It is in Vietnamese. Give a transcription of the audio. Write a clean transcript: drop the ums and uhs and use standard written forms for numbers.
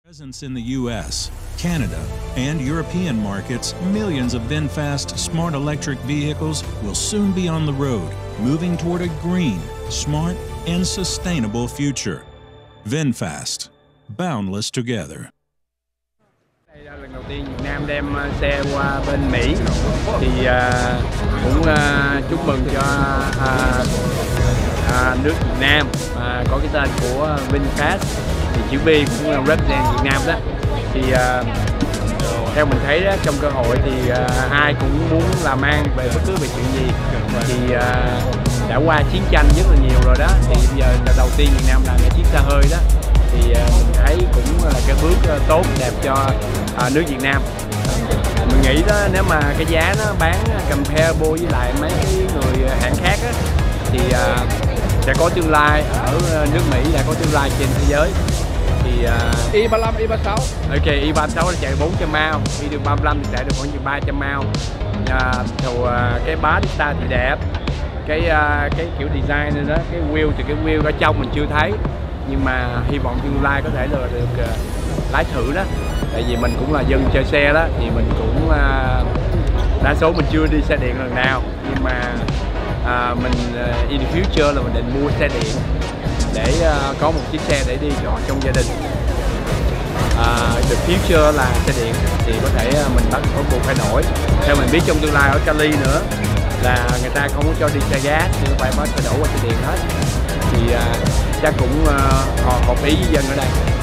Presence in the U.S., Canada, and European markets, millions of VinFast smart electric vehicles will soon be on the road, moving toward a green, smart, and sustainable future. VinFast, boundless together. Đây là lần đầu tiên Việt Nam đem xe qua bên Mỹ, thì cũng chúc mừng cho nước Việt Nam có cái tên của VinFast. Thì chữ V cũng represent Việt Nam đó. Thì theo mình thấy đó, trong cơ hội thì ai cũng muốn làm ăn về bất cứ về chuyện gì. Thì đã qua chiến tranh rất là nhiều rồi đó. Thì bây giờ là đầu tiên Việt Nam làm cái chiếc xe hơi đó. Thì mình thấy cũng là cái bước tốt đẹp cho nước Việt Nam. Mình nghĩ đó, nếu mà cái giá nó bán comparable với lại mấy cái người hãng khác á, thì sẽ có tương lai ở nước Mỹ, sẽ có tương lai trên thế giới. Thì i35, i36. Ok, i36 là chạy 400 mile, đi đường 35 thì chạy được khoảng chừng 300 mile. Cái Battista thì đẹp, cái kiểu design này đó, cái wheel thì cái wheel ở trong mình chưa thấy, nhưng mà hy vọng tương lai có thể là được lái thử đó. Tại vì mình cũng là dân chơi xe đó, thì mình cũng đa số mình chưa đi xe điện lần nào, nhưng mà mình in the future là mình định mua xe điện để có một chiếc xe để đi chọn trong gia đình. The future là xe điện thì có thể mình bắt buộc phải đổi. Theo mình biết trong tương lai ở Cali nữa là người ta không muốn cho đi xe gas, nhưng phải đổi qua xe điện hết. Thì chắc cũng hợp ý với dân ở đây.